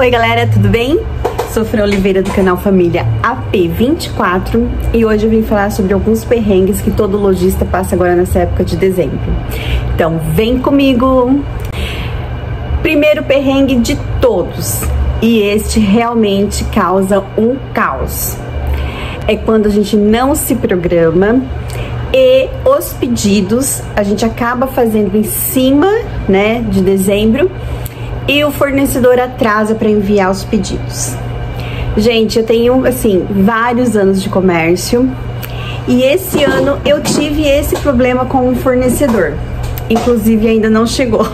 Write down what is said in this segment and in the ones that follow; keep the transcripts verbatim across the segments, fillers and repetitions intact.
Oi galera, tudo bem? Sou Fran Oliveira do canal Família A P vinte e quatro e hoje eu vim falar sobre alguns perrengues que todo lojista passa agora nessa época de dezembro. Então vem comigo! Primeiro perrengue de todos, e este realmente causa um caos, é quando a gente não se programa e os pedidos a gente acaba fazendo em cima, né, de dezembro e o fornecedor atrasa para enviar os pedidos. Gente, eu tenho, assim, vários anos de comércio e esse ano eu tive esse problema com um fornecedor. Inclusive, ainda não chegou.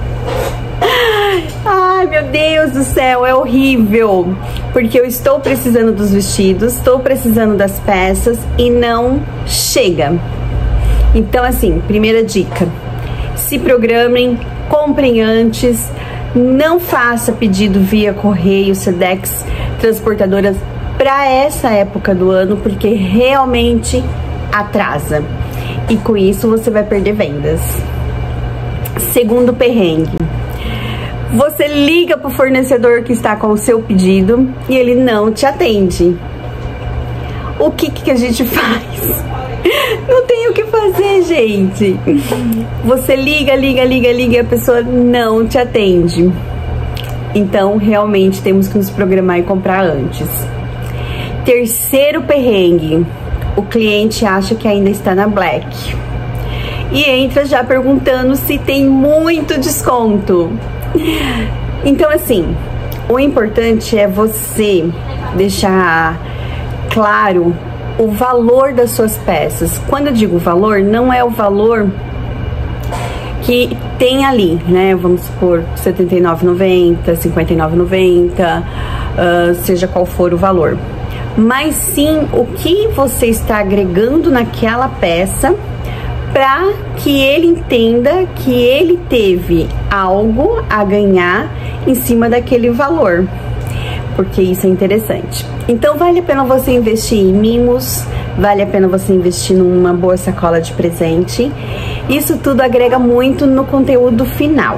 Ai, meu Deus do céu, é horrível. Porque eu estou precisando dos vestidos, estou precisando das peças e não chega. Então, assim, primeira dica. Se programem, comprem antes. Não faça pedido via correio, Sedex, transportadoras para essa época do ano, porque realmente atrasa. E com isso você vai perder vendas. Segundo perrengue. Você liga para o fornecedor que está com o seu pedido e ele não te atende. O que, que a gente faz? Não tem o que fazer, gente. Você liga, liga, liga, liga e a pessoa não te atende. Então, realmente, temos que nos programar e comprar antes. Terceiro perrengue. O cliente acha que ainda está na Black. E entra já perguntando se tem muito desconto. Então, assim, o importante é você deixar claro o valor das suas peças. Quando eu digo valor, não é o valor que tem ali, né? Vamos supor, setenta e nove reais e noventa centavos, cinquenta e nove reais e noventa centavos, uh, seja qual for o valor. Mas sim o que você está agregando naquela peça para que ele entenda que ele teve algo a ganhar em cima daquele valor. Porque isso é interessante. Então vale a pena você investir em mimos, vale a pena você investir numa boa sacola de presente. Isso tudo agrega muito no conteúdo final.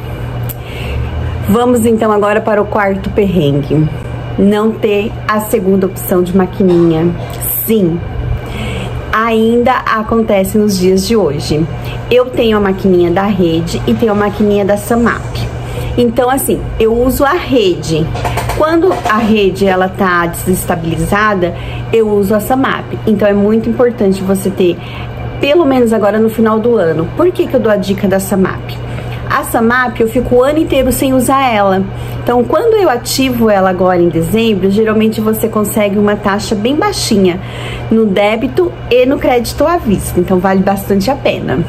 Vamos então agora para o quarto perrengue. Não ter a segunda opção de maquininha. Sim, ainda acontece nos dias de hoje. Eu tenho a maquininha da Rede e tenho a maquininha da Samap. Então assim, eu uso a Rede. Quando a Rede ela tá desestabilizada, eu uso a Samap. Então é muito importante você ter, pelo menos agora no final do ano. Por que que eu dou a dica da Samap? A Samap eu fico o ano inteiro sem usar ela. Então quando eu ativo ela agora em dezembro, geralmente você consegue uma taxa bem baixinha no débito e no crédito à vista. Então vale bastante a pena.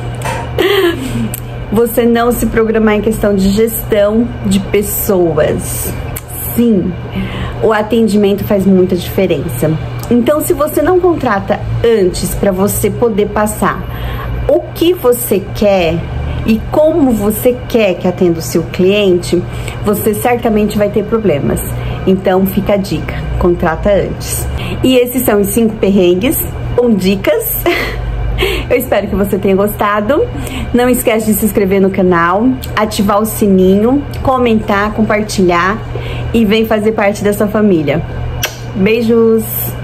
Você não se programar em questão de gestão de pessoas. Sim, o atendimento faz muita diferença. Então, se você não contrata antes para você poder passar o que você quer e como você quer que atenda o seu cliente, você certamente vai ter problemas. Então, fica a dica, contrata antes. E esses são os cinco perrengues com dicas. Eu espero que você tenha gostado. Não esquece de se inscrever no canal, ativar o sininho, comentar, compartilhar e vem fazer parte dessa família. Beijos!